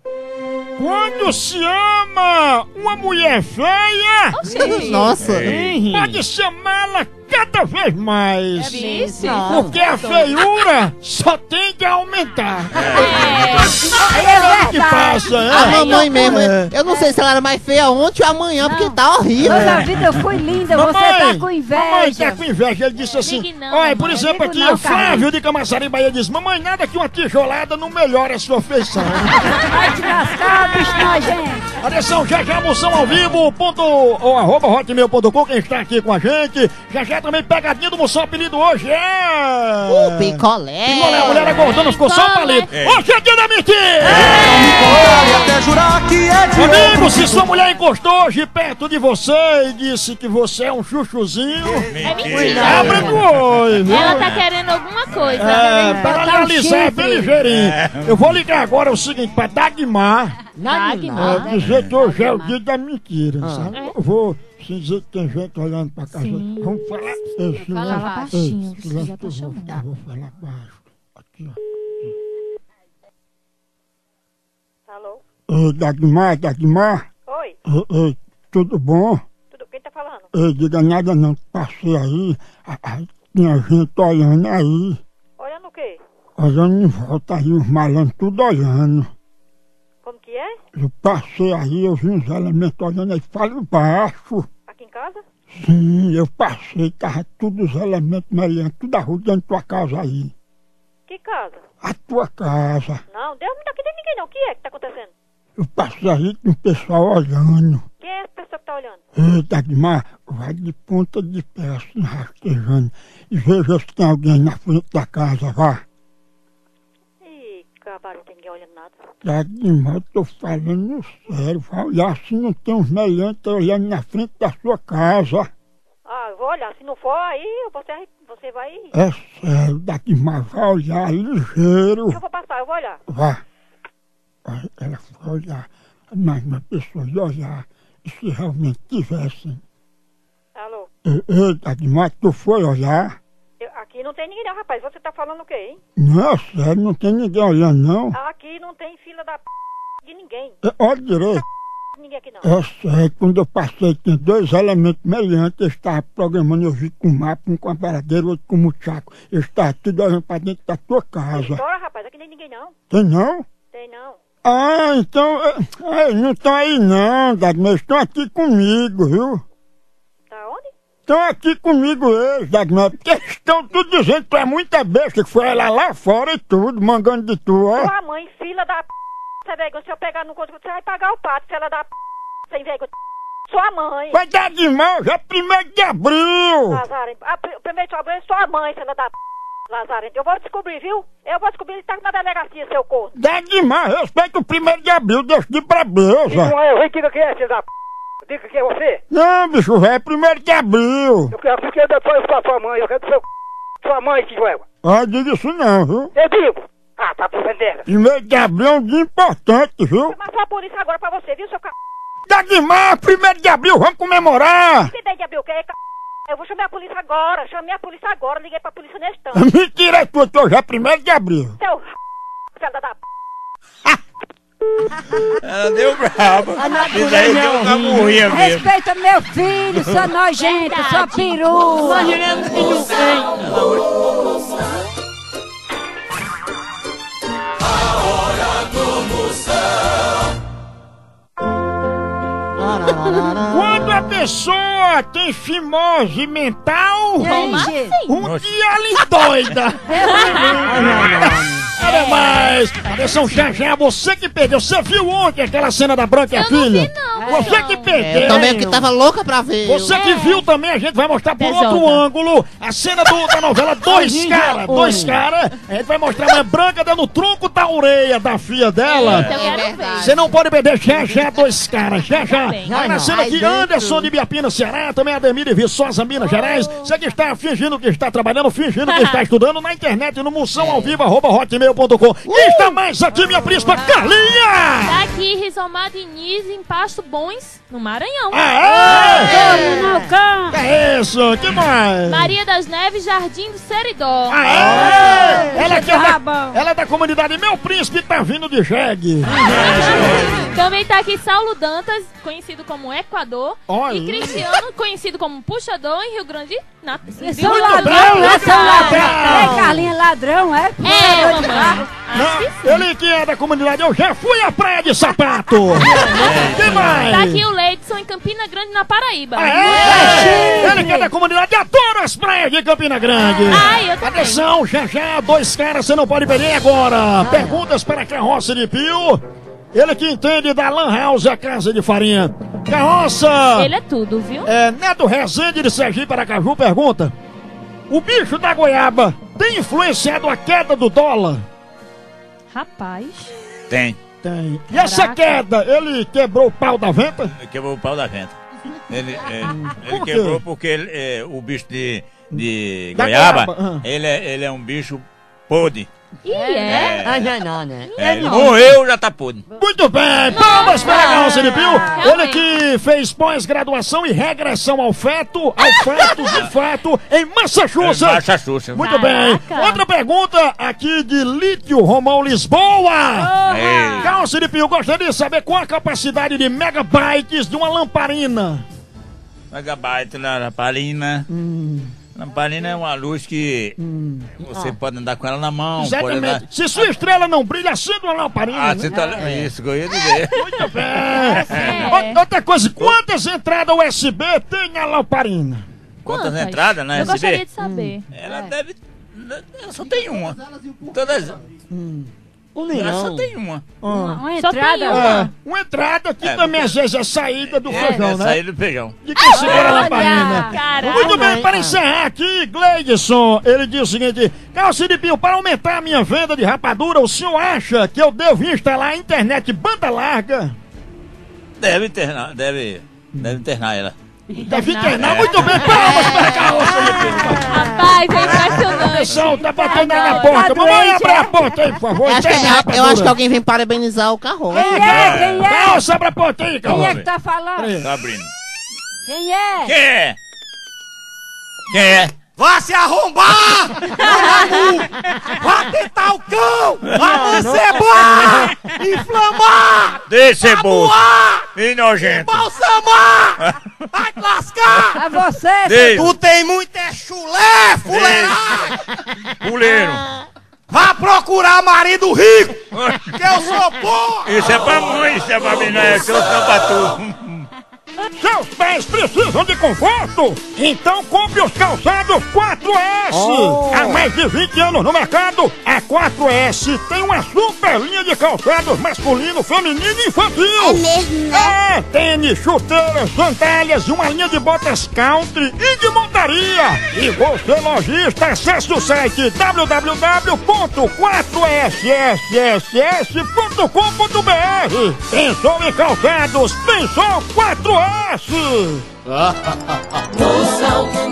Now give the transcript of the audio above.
Quando se ama uma mulher feia, Nossa. pode se amá-la cada vez mais. Isso. Porque a feiura só tende a aumentar. É Que passa, A é? mamãe mesmo, eu não sei se ela era mais feia ontem ou amanhã, porque tá horrível. Toda a vida eu fui linda, você tá com Mamãe inveja. tá com inveja. Ele disse assim, Ligue não, olha, por mamãe. exemplo, Ligo aqui não, o Flávio de Camaçari, Bahia, diz, mamãe, nada que uma tijolada não melhora a sua feição. Vai te lascar, bicho nojento. Atenção, já moção ao vivo, @hotmail.com, quem está aqui com a gente. Já também pegadinha do moção, apelido hoje é... Picolé. Picolé, a mulher agordando, ficou só um palito. Hoje é dia da mentira! Até jurar que é de Amigo, se sua mulher encostou hoje perto de você e disse que você é um chuchuzinho, É mentira. abra do olho, viu? Ela tá querendo alguma coisa. Para analisar é bem ligeirinho. Eu vou ligar agora o seguinte, pra Dagmar, dizer que hoje é o dia da mentira, sabe? Eu vou dizer que tem gente olhando pra casa. Vamos falar. Fala baixinho, Esse você já tá eu chamando. vou falar baixo. Aqui, ó. Alô? Dagmar, Oi, tudo bom? tudo, quem tá falando? Diga nada não, passei aí, tinha gente olhando aí, Olhando o quê? olhando em volta aí, os malandros tudo olhando. Como que é? Eu passei aí, eu vi uns elementos olhando aí, falo baixo. Aqui em casa? Sim, eu passei, tava todos os elementos meliantes, tudo arrudando tua casa aí. Que casa? A tua casa. Não, Deus não tá aqui nem ninguém não. O que é que tá acontecendo? Eu passei aí com o pessoal olhando. Quem é essa pessoa que tá olhando? Ei, Dagmar, vai de ponta de pé assim, rastejando. E veja se tem alguém na frente da casa, vá. Ih, cavalo, não tem ninguém olhando nada. Dagmar, eu tô falando sério, vai olhar se não tem uns meliantes olhando na frente da sua casa. Ah, eu vou olhar. Se não for, aí você vai... É sério, Dagmar, vai olhar ligeiro. Eu vou passar, eu vou olhar. Vá. Aí ela foi olhar, mas uma pessoa ia olhar, e se realmente tivessem. Alô? Ei, Dagmar, tu foi olhar? Aqui não tem ninguém não, rapaz. Você tá falando o quê, hein? Não, sério, não tem ninguém olhando, não. Aqui não tem fila da de ninguém. Olha direito. Ninguém aqui não. É sério, quando eu passei, tinha dois elementos meliantes, eles estavam programando, eu vi com o mapa, um com a paradeira, outro com o muchaco. Eles estavam tudo olhando pra dentro da tua casa. Bora, rapaz. Aqui nem ninguém não. Tem não? Tem não. Ah, então, eles não estão aí não, Dagmar, eles estão aqui comigo, viu? Tá onde? Estão aqui comigo eles, Dagmar, porque eles estão tudo dizendo que tu é muita besta, que foi ela lá fora e tudo, mangando de tu, ó. Tua mãe, fila da Você vergonha, se eu pegar no conto, você vai pagar o pato, se ela dá sem vergonha. Sua mãe. Vai dar de mão, já é 1º de abril. Lazarento. Primeiro de abril é sua mãe, se ela dá Lazarento. Eu vou descobrir, viu? Eu vou descobrir, ele tá na delegacia, seu corno. Dá de mão, respeita o 1º de abril, deixa de brabeza. Não é, eu diga quem é, filho da Diga quem é você. Não, bicho, velho, é 1º de abril. Eu quero que depois com a sua mãe, eu quero seu sua mãe, filho égua. Ah, diga isso não, viu? Eu digo. Ah, tá por vender. 1º de abril é um dia importante, viu? Vou chamar a polícia agora pra você, viu, seu c... Dá de mão, 1º de abril, vamos comemorar. 1º de abril, o que é, c... Eu vou chamar a polícia agora, chamei a polícia agora, liguei pra polícia nesse instante. Mentira, é tua, que hoje é 1º de abril. Seu filha da Ela deu brava. A Isso aí deu uma camurrinha mesmo. Respeita meu filho, sua nojenta, sua perua. Imaginando que não tem. Quando a pessoa tem fimose mental, um dia ela endoida. Era mais. Atenção, já, você que perdeu. Você viu ontem aquela cena da Branca e a Filha? Você que perdeu. Eu também que tava louca pra ver. Você que viu também, a gente vai mostrar por outro ângulo a cena da novela Dois Caras. A gente vai mostrar a Branca dando o tronco da orelha da filha dela. Eu quero ver. Você não pode perder já Dois Caras, já. Aí na cena aqui, Anderson de Biapina, Ceará, também Ademir de Viçosa, Minas Gerais. Você que está fingindo que está trabalhando, fingindo que está estudando na internet, no Moção ao Vivo, @hotmail.com. E está mais aqui, minha príncipa Carlinha! Tá aqui. e Rizomar Diniz em Pasto Bons, no Maranhão. Aê! Não, cão. É isso, que mais? Maria das Neves, Jardim do Seridó. Aê! Rabão. Ela é da comunidade Meu Príncipe, tá vindo de jegue. Também tá aqui Saulo Dantas, conhecido como Equador. Olha. E Cristiano, conhecido como Puxador em Rio Grande. São Muito ladrão, bem, né? muito São bem. ladrão. É, Carlinha, ladrão, é? É, mamãe. Não, ele que é da comunidade, eu já fui à praia de sapato. Que mais? Tá aqui o Leidson em Campina Grande, na Paraíba. Aê! Ele que é da comunidade, adora as praias de Campina Grande. Ai, eu também. Atenção, já, dois caras, você não pode perder agora. Perguntas para Carroça de Pio. Ele que entende da Lan House, a casa de farinha. Carroça! Ele é tudo, viu? Neto Rezende de Sergipe Aracaju pergunta: o bicho da goiaba tem influenciado a queda do dólar? Rapaz. Tem. Tem. E essa queda, ele quebrou o pau da venta? Quebrou o pau da venta. Ele Por quê? quebrou porque o bicho de Da goiaba, goiaba, ele é um bicho podre. E é? Não, né? Ele morreu, já tá podre. Muito bem, palmas para a Carroça de Pio. Ele realmente. que fez pós-graduação e regressão ao feto de fato, em Massachusetts. Massachusetts. Muito bem. Caraca. Outra pergunta aqui de Lítio Romão Lisboa. Ei. Carroça de Pio, gostaria de saber qual a capacidade de megabytes de uma lamparina. Megabyte na lamparina. Lamparina é uma luz que você pode andar com ela na mão. Pode andar... Exatamente. Se sua estrela não brilha, acenda uma lamparina. Ah, né? você tá... Isso que eu ia dizer. Muito bem. Outra coisa, quantas entradas USB tem a lamparina? Quantas entradas na Eu gostaria USB? de saber. Ela deve... Ela só tem uma. Todas... Ela só tem uma. Uma Só tem entrada. Uma entrada que também às vezes é saída do feijão, É né? saída do feijão. De quem segura a lamparina. Caraca. Muito bem, para encerrar aqui, Gleidson, ele diz o seguinte: Carroça de Pio, para aumentar a minha venda de rapadura, o senhor acha que eu devo instalar a internet banda larga? Deve internar ela. Deve internar muito bem, palmas para a Carroça de Pio. Rapaz, é impressionante. Atenção, tá batendo aí na porta. Mamãe, abre a porta aí, por favor. Eu acho que alguém vem parabenizar o carro. Quem é? Quem é? Carroça, abre a porta aí, Quem é Carroça. que tá falando? Tá abrindo. Quem é? Quem é? Quem é? Vá se arrombar! Vá tentar o cão! Vá mancebar! Inflamar! Deixa ser boa. Voar! E nojento. Balsamar! Vai te lascar! É você? Deixa. Tu tem muito é chulé, fuleiragem! Puleiro. Vá procurar marido rico! Que eu sou pobre! Isso é pra mãe, isso é pra mim, não é? Que eu sou pra tu. Seus pés precisam de conforto? Então compre os calçados 4S! Há mais de 20 anos no mercado, a 4S tem uma super linha de calçados masculino, feminino e infantil! É mesmo, né? É, tênis, chuteiras, sandálias e uma linha de botas country e de montaria! E você, lojista, acesse o site www.4ssss.com.br. Pensou em calçados? Pensou 4S! Moção